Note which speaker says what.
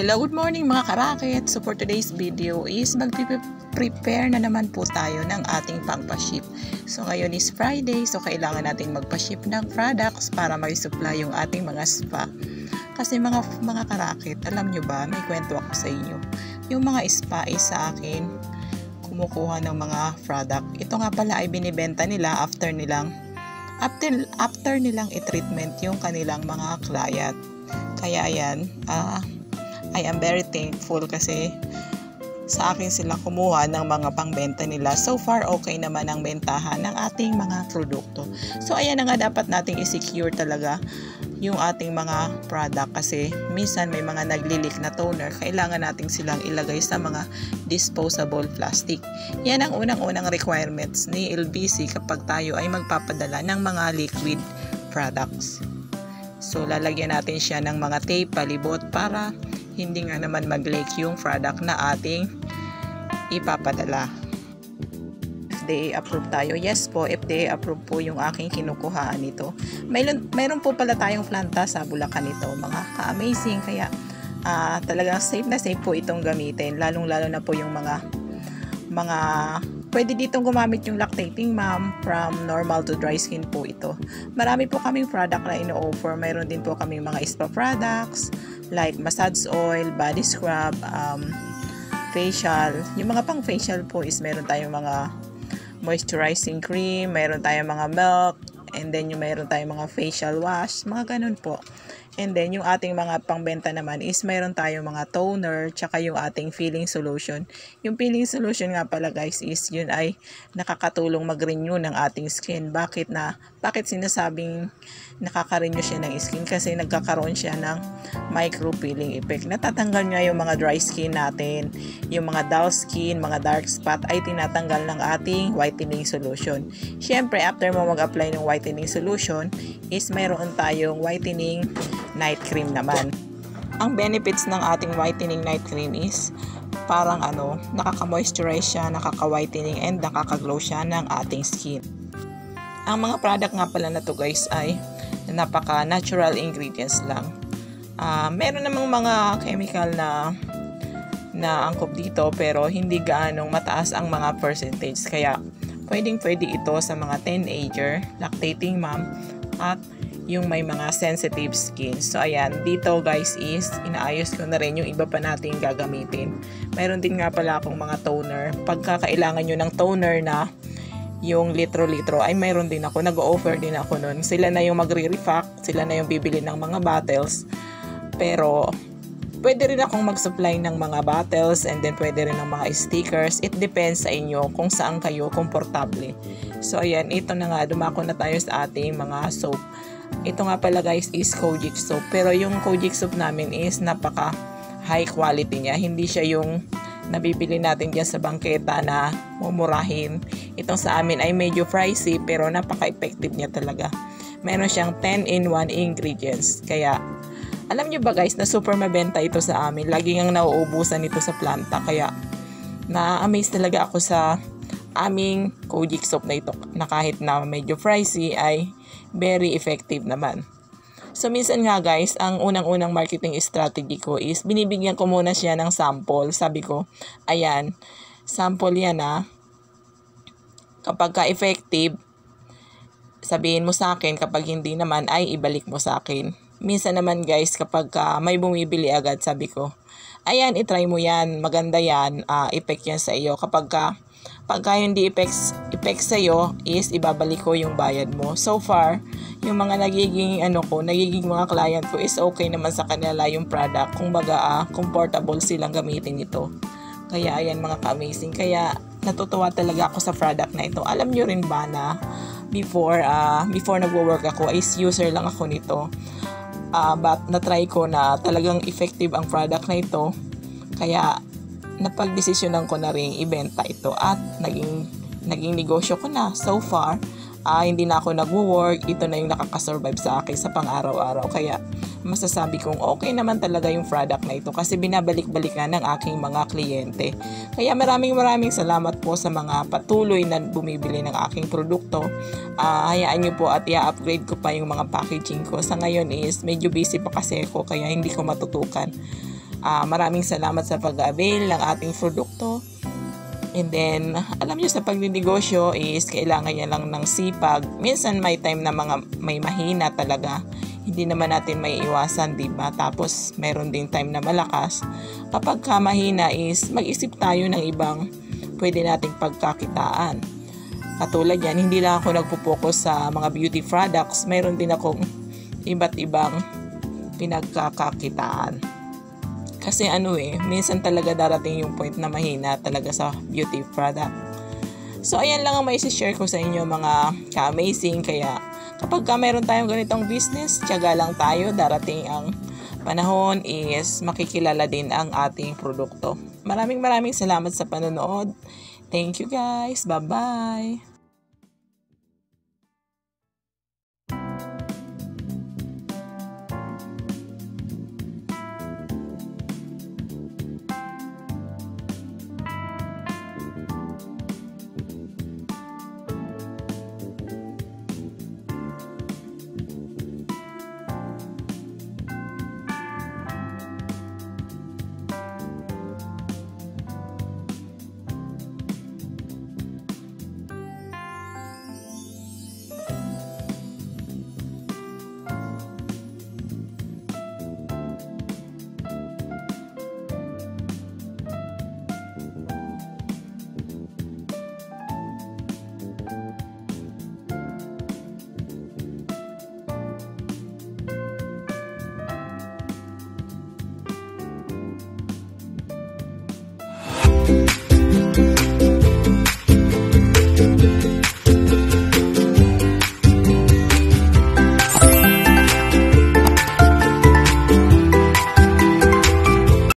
Speaker 1: Hello, good morning mga karakit. So for today's video is mag-prepare na naman po tayo ng ating pangpa-ship. So ngayon is Friday, so kailangan natin magpa-ship ng products para mag-supply yung ating mga spa. Kasi mga karakit, alam nyo ba, may kwento ako sa inyo. Yung mga spa is sa akin kumukuha ng mga product. Ito nga pala ay binibenta nila after nilang i-treatment yung kanilang mga client. Kaya yan, I am very thankful kasi sa akin sila kumuha ng mga pangbenta nila. So far, okay naman ang bentahan ng ating mga produkto. So ayan na nga, dapat nating i-secure talaga yung ating mga product kasi minsan may mga nagli-leak na toner, kailangan nating silang ilagay sa mga disposable plastic. Yan ang unang-unang requirements ni LBC kapag tayo ay magpapadala ng mga liquid products. So lalagyan natin siya ng mga tape palibot para hindi nga naman mag-leak yung product na ating ipapadala. FDA approved tayo. Yes po, FDA approved po yung aking kinukuhaan nito. Mayroon po pala tayong planta sa Bulacan nito, mga ka-amazing. Kaya talagang safe na safe po itong gamitin. Lalong-lalo na po yung mga pwede ditong gumamit yung lactating mom, from normal to dry skin po ito. Marami po kaming product na ino-offer. Mayroon din po kaming mga spa products like massage oil, body scrub, facial. Yung mga pang facial po is meron tayong mga moisturizing cream, meron tayong mga milk, and then yung meron tayong mga facial wash, mga ganun po. And then yung ating mga pangbenta naman is meron tayong mga toner, tsaka yung ating peeling solution. Yung peeling solution nga pala guys is yun ay nakakatulong mag-renew ng ating skin. Bakit sinasabing nakaka-renew siya ng skin? Kasi nagkakaroon siya ng micro peeling effect. Natatanggal nga yung mga dry skin natin, yung mga dull skin, mga dark spot ay tinatanggal ng ating whitening solution. Syempre after mo mag-apply ng whitening solution is meron tayong whitening night cream naman. Ang benefits ng ating whitening night cream is parang nakaka-moisturize siya, nakaka-whitening, and nakaka-glow siya ng ating skin. Ang mga product nga pala na to guys ay napaka-natural ingredients lang. Meron namang mga chemical na angkop dito pero hindi gaanong mataas ang mga percentage. Kaya pwede ito sa mga teenager, lactating mom, at yung may mga sensitive skin. So ayan, dito guys is inaayos ko na rin yung iba pa nating gagamitin. Mayroon din nga pala akong mga toner. Pagka kailangan nyo ng toner na yung litro-litro ay mayroon din ako, nag-offer din ako nun. Sila na yung magre-refact, sila na yung bibili ng mga bottles. Pero pwede rin akong mag-supply ng mga bottles, and then pwede rin ng mga stickers. It depends sa inyo kung saan kayo komportable. So ayan, ito na nga, dumako na tayo sa ating mga soap. Ito nga pala guys is Kojic soap. Pero yung Kojic soap namin is napaka high quality niya. Hindi siya yung nabibili natin dyan sa bangketa na mumurahin. Itong sa amin ay medyo pricey pero napaka-effective niya talaga. Meron siyang 10-in-1 ingredients. Kaya alam nyo ba guys na super mabenta ito sa amin. Lagi ngang nauubusan ito sa planta. Kaya na-amaze talaga ako sa aming Kojic soap na ito. Na kahit na medyo pricey ay very effective naman. So minsan nga guys, ang unang-unang marketing strategy ko is binibigyan ko muna siya ng sample. Sabi ko, ayan, sample yan kapag ka-effective, sabihin mo sa akin, kapag hindi naman ay ibalik mo sa akin. Minsan naman guys, kapag may bumibili agad, sabi ko, ayan, itry mo yan, maganda yan, effect yan sa iyo. Pagka hindi effect sa iyo is ibabalik ko yung bayad mo. So far, yung mga nagiging mga client ko is okay naman sa kanila yung product. Kung baga comfortable silang gamitin ito. Kaya ayan mga ka-amazing. Kaya natutuwa talaga ako sa product na ito. Alam nyo rin ba na before nagwo-work ako is user lang ako nito. But na-try ko na talagang effective ang product na ito. Kaya napag-desisyonan ko na rin ibenta ito at naging negosyo ko na. So far, hindi na ako nagwo-work. Ito na yung nakakasurvive sa akin sa pang-araw-araw. Kaya masasabi kong okay naman talaga yung product na ito kasi binabalik-balikan ng aking mga kliyente. Kaya maraming salamat po sa mga patuloy na bumibili ng aking produkto. Hayaan nyo po at i-upgrade ko pa yung mga packaging ko. Sa ngayon is medyo busy pa kasi ako kaya hindi ko matutukan. Maraming salamat sa pag-avail ng ating produkto. And then, alam nyo sa pagninegosyo is kailangan niya lang ng sipag. Minsan may time na may mahina talaga. Hindi naman natin may iwasan, diba? Tapos, meron ding time na malakas. Kapag mahina is mag-isip tayo ng ibang pwede nating pagkakitaan. Katulad yan, hindi lang ako nagpo-focus sa mga beauty products. Meron din akong iba't ibang pinagkakakitaan. Kasi minsan talaga darating yung point na mahina talaga sa beauty product. So, ayan lang ang may share ko sa inyo mga ka-amazing. Kaya, kapag meron tayong ganitong business, tiyaga lang tayo. Darating ang panahon is makikilala din ang ating produkto. Maraming salamat sa panonood. Thank you guys. Bye-bye.